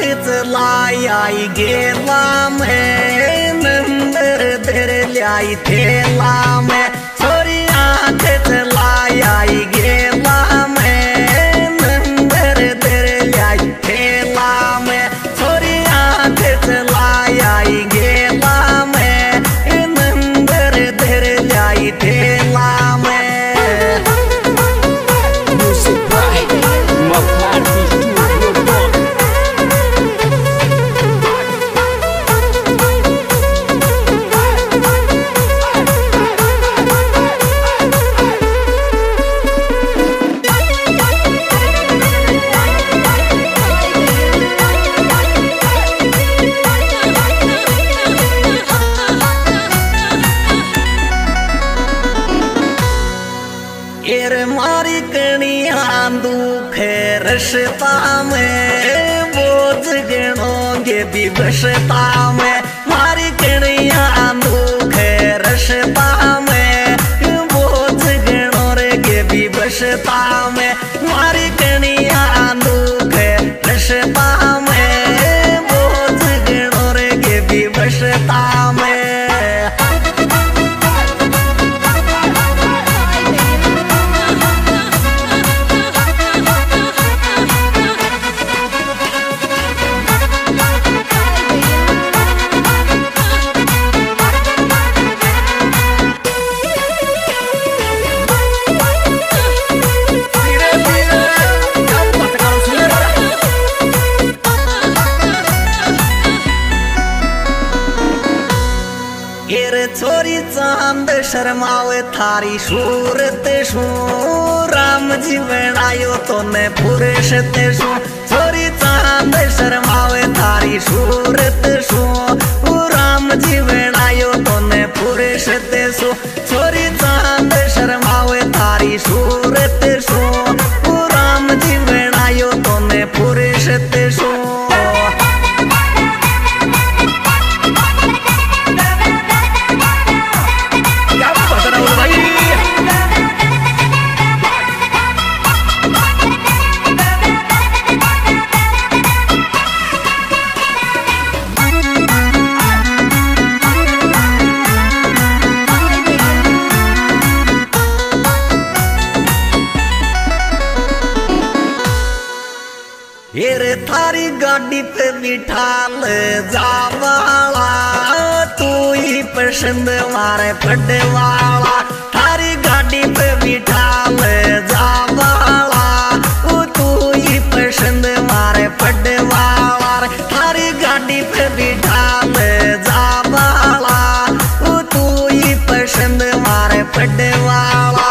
लाई गेला में नंबर धरल्याई थेला में छोरी आंख लाई गेला में नंबर धरल्याई थेला में छोरी आंख लाई गेला में नंबर धरल्याई थेला में मारी कणिया दुख रशता में बोझ गणोगे विवशता में मारी कणिया दुख रशता में बोझ गणोगे विवशता में मारी कणिया दुख रशता में बोझ गणोगे विवशता में छोरी चांद शर्मावे थारी सूरत शू राम जी बनायो तो ने पुरुष ते शू छोरी चांद शर्मावे थारी सूरत शू राम जी बनायो तो ने पुरुष ते शू छोरी चांद शर्मावे थारी सूरत शू राम जी बनायो तो ने पुरुष ते शू येरे थारी गाड़ी पे बिठाल जावाला तू ही पसंद मारे पड़वाला थारी गाड़ी पे बिठाल जावाला तू ही पसंद मारे पड़वाला थारी गाड़ी पे बिठाल जावाला तू ही पसंद मारे पड़वाला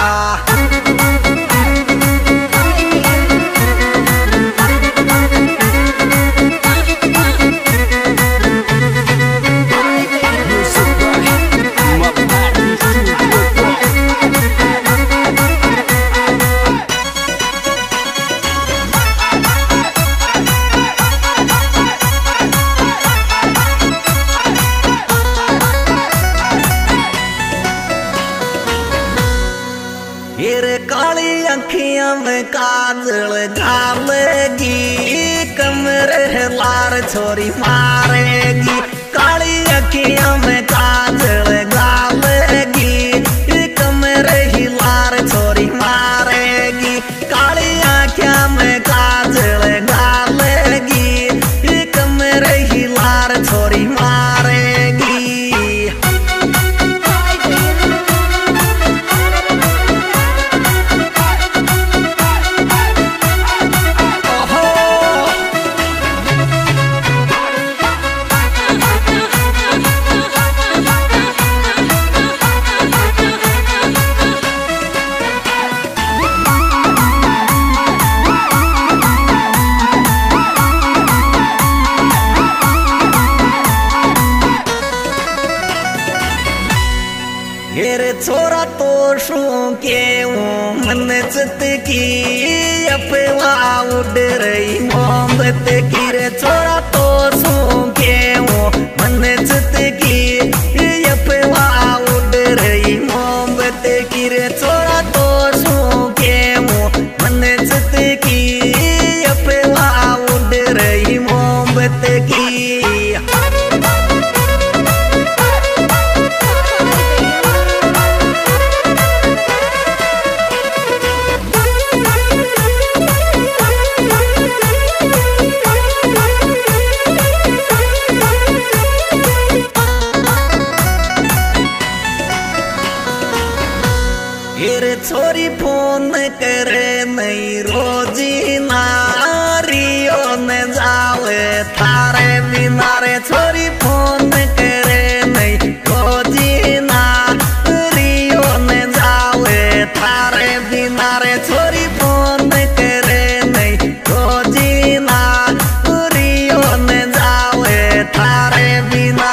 काली अखियां में काजल घालेगी कमर लार छोरी मारेगी काली अखियां में काजल घालेगी कमर लार छोरी मारेगी काली आँखियां में काजल घालेगी कमर लार छोरी मारेगी छोरा तो शू के मन चित की अफवा उड़ रही मोहब्बत की रे छोरा तो शू के मन चित की अफवा उड़ रही मोहब्बत की रे छोरा तो शू के मन चित की अफवा उड़ रही मोहब्बत जिंदगी। रे छोरी फोन करे नहीं रोजी नारियो न जावे थारे बिना रे छोरी फोन करे नहीं रोजी नारियो न जावे थारे बिना रे छोरी फोन करे नहीं रोजी नारियो न जावे थारे बिना।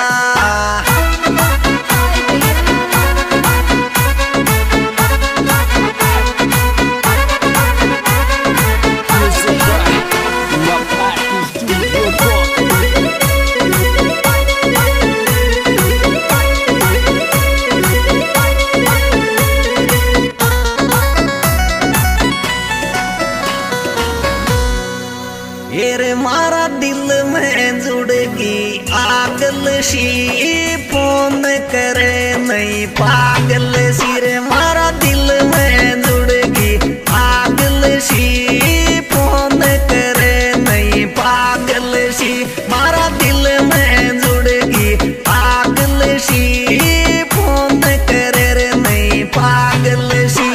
रे मारा दिल में जुड़गी आगल सी फोन करे नहीं पागल सी रे मारा दिल में जुड़गी आगल सी फोन करे नहीं पागल सी मारा दिल में जुड़गी आगल सी फोन करे रे नहीं पागल सी।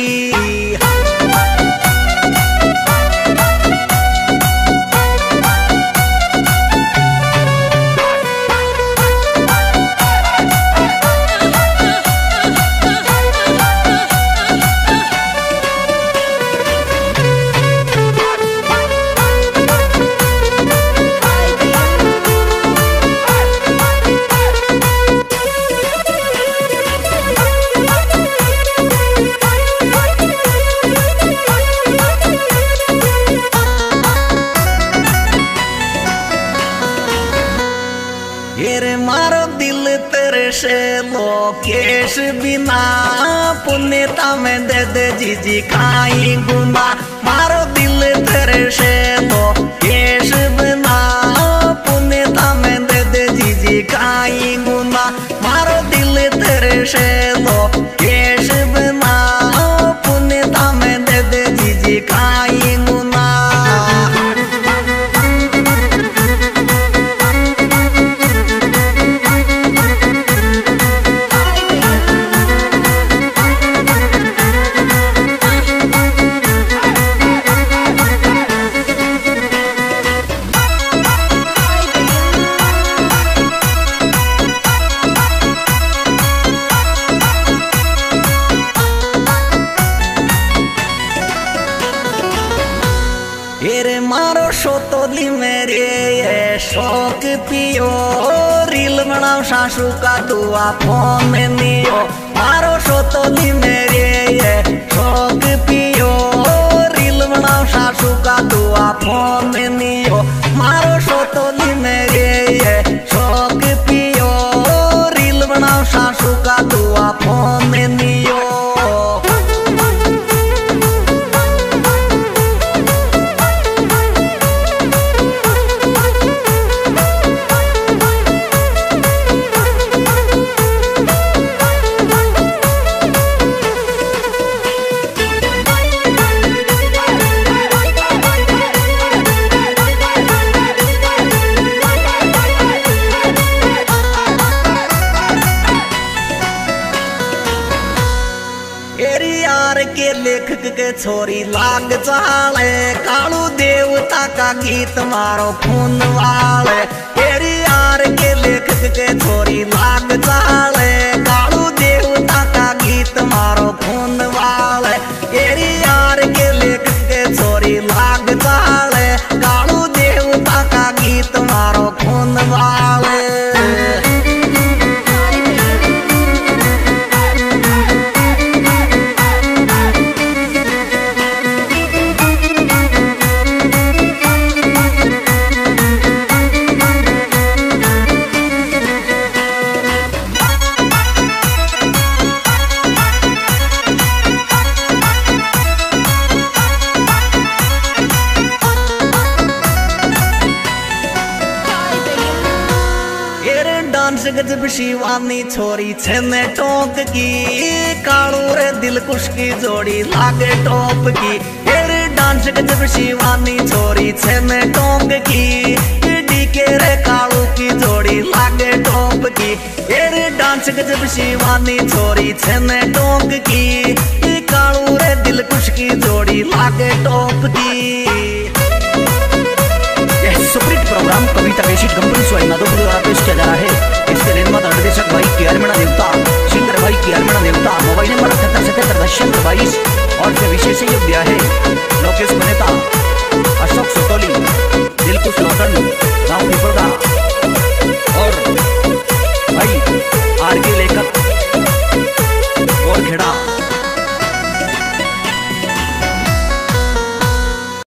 रे मारो दिल तेरे से लोकेश बिना पुण्यता में दे दे जीजी खाई गुना मारो दिल तेरे से लोकेश बिना पुण्यता में दे दे जीजी खाई गुना मारो दिल तेरे से लोकेश बिना पुण्यता में दे दे जीजी खाई गुना। रे मारो शोतोली मेरे ये शौक पियो रील बनाओ सासू का दुआ फोन नियो मारो शोतोली मेरे ये शौक पियो रील बनाओ सासू का दुआ फोन नियो मारो शोतोली मेरे ये शौक पियो रील बनाओ सासू का दुआ फोन नियो। के लेखक के छोरी लाग चाले कालू देवता का गीत मारो खून वाले तेरी यार के लेखक के छोरी लाग चाले कालू देवता का गीत मारो खून वाले तेरी यार के लेखक के छोरी लाग चाले कालू देवता का गीत मारो खून वाले। गजब शिवानी छोरी छेने टोक की, कालू रे दिल कुश की जोड़ी लागे टोप की। तेरे डांस गजब शिवानी छोरी छेने टोक की, डीके रे कालू की जोड़ी लागे टोप की। तेरे डांस गजब शिवानी छोरी छेने टोक की, कालू रे दिल कुश की जोड़ी लागे टोप की। सुप्रीत प्रोग्राम कविता बेसिक कंपनी स्वाइनादों द्वारा पेश किया जा रहा है। इसके निर्माता निर्देशक भाई के आर मीणा देवता, सिंगर भाई के आर मीणा देवता। मोबाइल नंबर 7877 22 और से विशेष सहयोग दिया है लोकेश बनेता, अशोक सुतोली।